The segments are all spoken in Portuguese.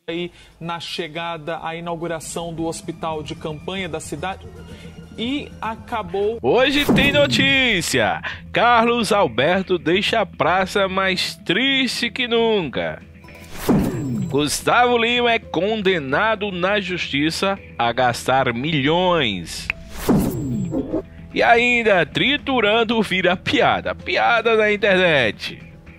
aí na chegada à inauguração do hospital de campanha da cidade e acabou... Hoje tem notícia! Carlos Alberto deixa a praça mais triste que nunca. Gustavo Lima é condenado na justiça a gastar milhões. E ainda, triturando vira piada. Piada na internet.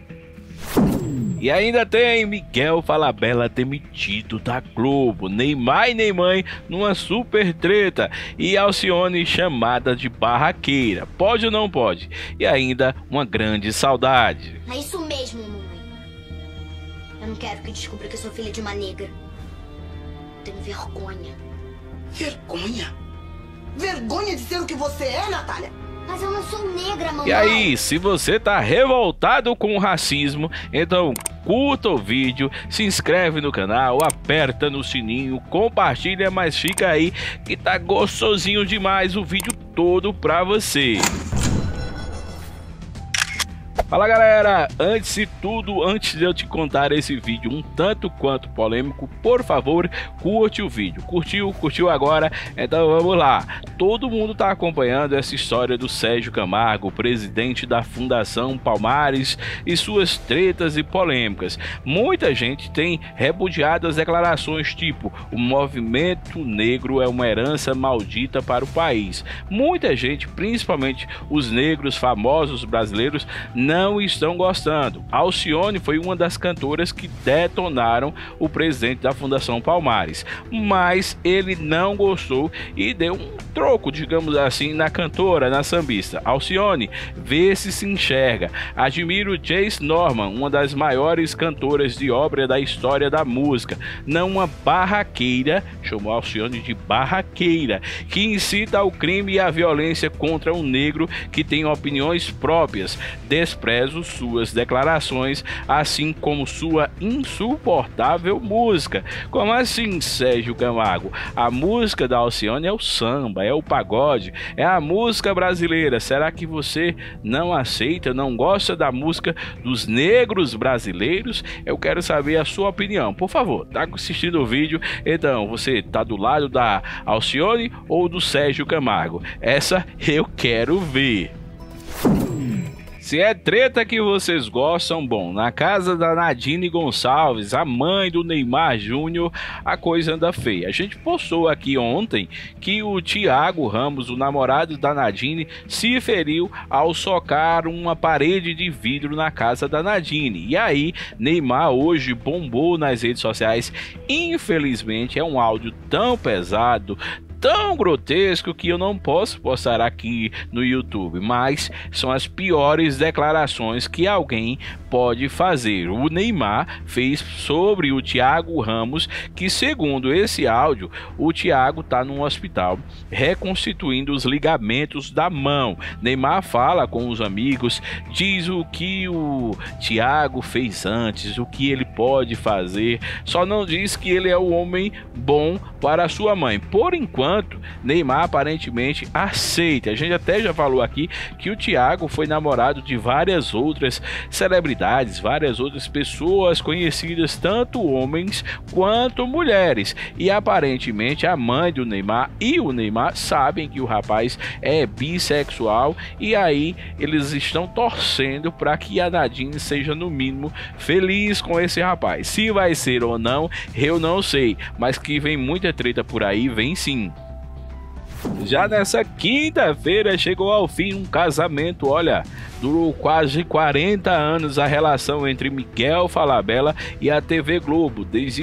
E ainda tem Miguel Falabella demitido da Globo, Neymar e Neymar numa super treta e Alcione chamada de barraqueira. Pode ou não pode? E ainda uma grande saudade. É isso mesmo, mamãe. Eu não quero que descubra que eu sou filha de uma negra. Tenho vergonha. Vergonha? Vergonha de ser o que você é, Natália? Mas eu não sou negra, mamãe. E aí, se você tá revoltado com o racismo, então curta o vídeo, se inscreve no canal, aperta no sininho, compartilha, mas fica aí que tá gostosinho demais o vídeo todo pra você. Fala galera, antes de tudo, antes de eu te contar esse vídeo um tanto quanto polêmico, por favor, curte o vídeo. Curtiu agora? Então vamos lá. Todo mundo tá acompanhando essa história do Sérgio Camargo, presidente da Fundação Palmares, e suas tretas e polêmicas. Muita gente tem repudiado as declarações tipo: o movimento negro é uma herança maldita para o país. Muita gente, principalmente os negros famosos brasileiros, não estão gostando. Alcione foi uma das cantoras que detonaram o presidente da Fundação Palmares, mas ele não gostou e deu um troco, digamos assim, na cantora, na sambista. Alcione, vê se enxerga. Admiro Jace Norman, uma das maiores cantoras de ópera da história da música, não uma barraqueira, chamou Alcione de barraqueira, que incita ao crime e à violência contra um negro que tem opiniões próprias. Desprezo suas declarações, assim como sua insuportável música. Como assim, Sérgio Camargo? A música da Alcione é o samba, é o pagode, é a música brasileira. Será que você não aceita, não gosta da música dos negros brasileiros? Eu quero saber a sua opinião. Por favor, tá assistindo o vídeo? Então, você tá do lado da Alcione ou do Sérgio Camargo? Essa eu quero ver. Se é treta que vocês gostam, bom, na casa da Nadine Gonçalves, a mãe do Neymar Júnior, a coisa anda feia. A gente postou aqui ontem que o Thiago Ramos, o namorado da Nadine, se feriu ao socar uma parede de vidro na casa da Nadine. E aí, Neymar hoje bombou nas redes sociais. Infelizmente, é um áudio tão pesado, tão grotesco, que eu não posso postar aqui no YouTube, mas são as piores declarações que alguém pode fazer. O Neymar fez sobre o Thiago Ramos, que segundo esse áudio, o Thiago está num hospital reconstituindo os ligamentos da mão. Neymar fala com os amigos, diz o que o Thiago fez antes, o que ele pode fazer, só não diz que ele é o homem bom para sua mãe. Por enquanto, Neymar aparentemente aceita. A gente até já falou aqui que o Thiago foi namorado de várias outras celebridades, várias outras pessoas conhecidas, tanto homens quanto mulheres. E aparentemente a mãe do Neymar e o Neymar sabem que o rapaz é bissexual, e aí eles estão torcendo para que a Nadine seja no mínimo feliz com esse rapaz. Se vai ser ou não, eu não sei, mas que vem muita treta por aí, vem sim. Já nessa quinta-feira chegou ao fim um casamento, olha, durou quase 40 anos a relação entre Miguel Falabella e a TV Globo, desde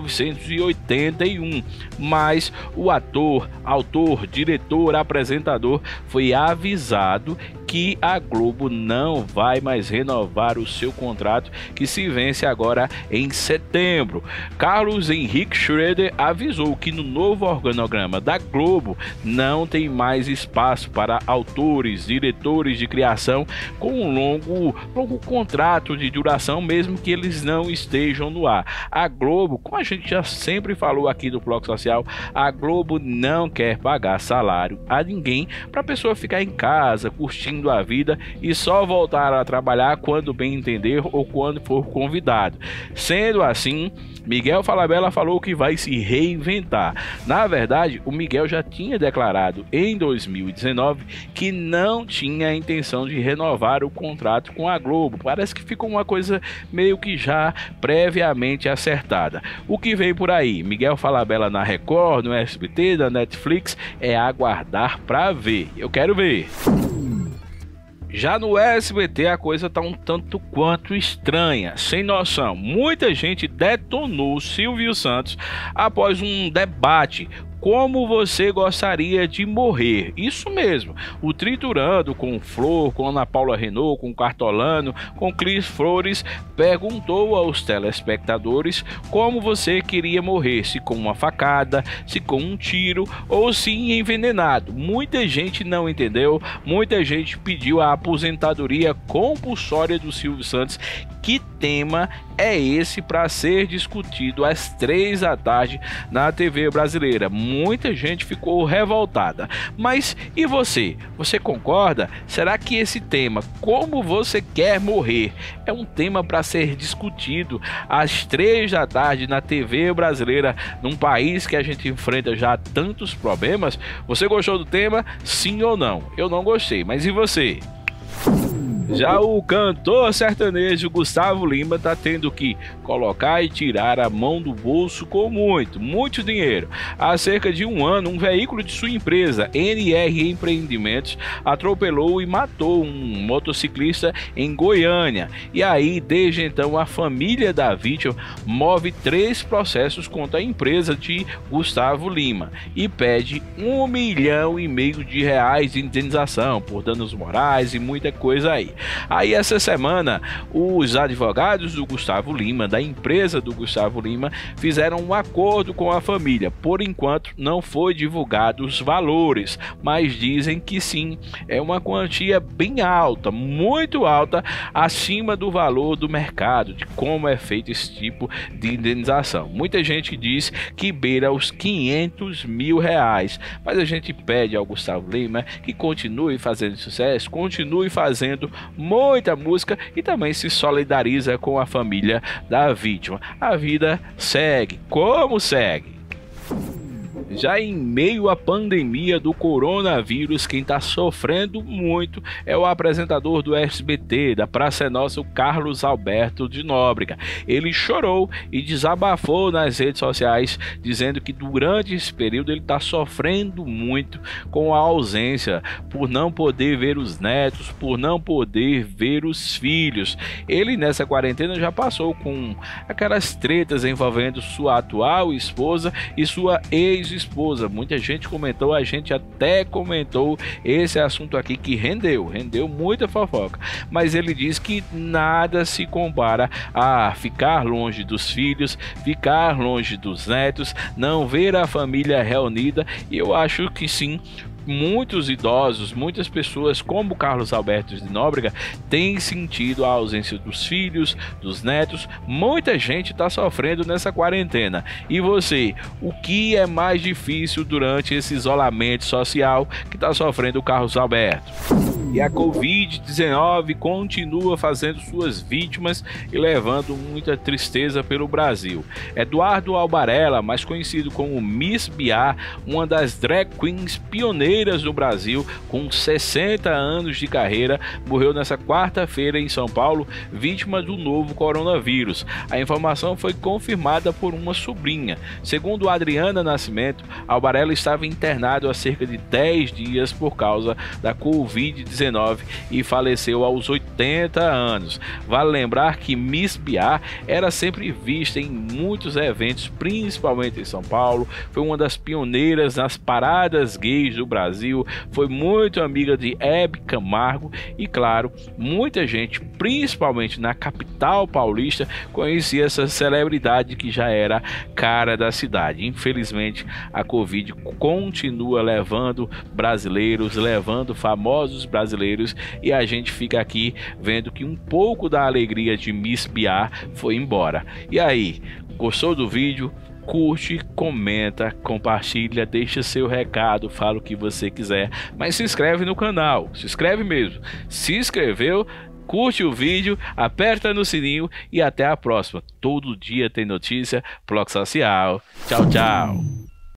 1981, mas o ator, autor, diretor, apresentador foi avisado que a Globo não vai mais renovar o seu contrato, que se vence agora em setembro. Carlos Henrique Schroeder avisou que no novo organograma da Globo não tem mais espaço para autores, diretores de criação com um longo contrato de duração, mesmo que eles não estejam no ar. A Globo, como a gente já sempre falou aqui do Bloco Social, a Globo não quer pagar salário a ninguém para a pessoa ficar em casa curtindo seguindo a vida e só voltar a trabalhar quando bem entender ou quando for convidado. Sendo assim, Miguel Falabella falou que vai se reinventar. Na verdade, o Miguel já tinha declarado em 2019 que não tinha a intenção de renovar o contrato com a Globo. Parece que ficou uma coisa meio que já previamente acertada. O que vem por aí? Miguel Falabella na Record, no SBT, na Netflix, é aguardar para ver. Eu quero ver. Já no SBT a coisa tá um tanto quanto estranha, sem noção. Muita gente detonou Silvio Santos após um debate. Como você gostaria de morrer? Isso mesmo, o Triturando com Flor, com Ana Paula Renault, com Cartolano, com Cris Flores, perguntou aos telespectadores como você queria morrer, se com uma facada, se com um tiro ou se envenenado. Muita gente não entendeu, muita gente pediu a aposentadoria compulsória do Silvio Santos. Que tema é esse para ser discutido às 3 da tarde na TV brasileira? Muita gente ficou revoltada. Mas e você? Você concorda? Será que esse tema, como você quer morrer, é um tema para ser discutido às 3 da tarde na TV brasileira, num país que a gente enfrenta já tantos problemas? Você gostou do tema? Sim ou não? Eu não gostei, mas e você? Já o cantor sertanejo Gustavo Lima está tendo que colocar e tirar a mão do bolso com muito dinheiro. Há cerca de um ano, um veículo de sua empresa, NR Empreendimentos, atropelou e matou um motociclista em Goiânia. E aí, desde então, a família da vítima move 3 processos contra a empresa de Gustavo Lima e pede R$1,5 milhão de indenização por danos morais e muita coisa aí. Aí essa semana os advogados do Gustavo Lima, da empresa do Gustavo Lima, fizeram um acordo com a família. Por enquanto não foi divulgado os valores, mas dizem que sim, é uma quantia bem alta, muito alta, acima do valor do mercado, de como é feito esse tipo de indenização. Muita gente diz que beira os R$500 mil, mas a gente pede ao Gustavo Lima que continue fazendo sucesso, continue fazendo muita música e também se solidariza com a família da vítima. A vida segue, como segue. Já em meio à pandemia do coronavírus, quem está sofrendo muito é o apresentador do SBT, da Praça é Nossa, o Carlos Alberto de Nóbrega. Ele chorou e desabafou nas redes sociais, dizendo que durante esse período ele está sofrendo muito com a ausência, por não poder ver os netos, por não poder ver os filhos. Ele nessa quarentena já passou com aquelas tretas envolvendo sua atual esposa e sua ex-esposa. Muita gente comentou, a gente até comentou esse assunto aqui que rendeu muita fofoca, mas ele diz que nada se compara a ficar longe dos filhos, ficar longe dos netos, não ver a família reunida. E eu acho que sim, muitos idosos, muitas pessoas como Carlos Alberto de Nóbrega têm sentido a ausência dos filhos, dos netos. Muita gente está sofrendo nessa quarentena. E você, o que é mais difícil durante esse isolamento social que está sofrendo o Carlos Alberto? E a Covid-19 continua fazendo suas vítimas e levando muita tristeza pelo Brasil. Eduardo Albarella, mais conhecido como Miss Biá, uma das drag queens pioneiras do Brasil, com 60 anos de carreira, morreu nessa quarta-feira em São Paulo, vítima do novo coronavírus. A informação foi confirmada por uma sobrinha. Segundo Adriana Nascimento, Albarella estava internado há cerca de 10 dias por causa da Covid-19 e faleceu aos 80 anos. Vale lembrar que Miss Biá era sempre vista em muitos eventos, principalmente em São Paulo. Foi uma das pioneiras nas paradas gays do Brasil, foi muito amiga de Hebe Camargo e, claro, muita gente, principalmente na capital paulista, conhecia essa celebridade que já era cara da cidade. Infelizmente, a Covid continua levando brasileiros, levando famosos brasileiros, e a gente fica aqui vendo que um pouco da alegria de Miss Biá foi embora. E aí, gostou do vídeo? curte, comenta, compartilha, deixa seu recado, fala o que você quiser, mas se inscreve no canal, se inscreve mesmo. Se inscreveu, curte o vídeo, aperta no sininho e até a próxima. Todo dia tem notícia, Bloco Social. Tchau, tchau.